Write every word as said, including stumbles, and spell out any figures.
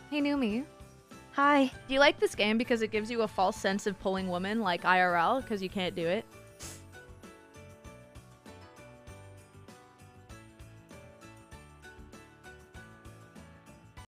Hey, Numi. Hi. Do you like this game because it gives you a false sense of pulling women like I R L because you can't do it?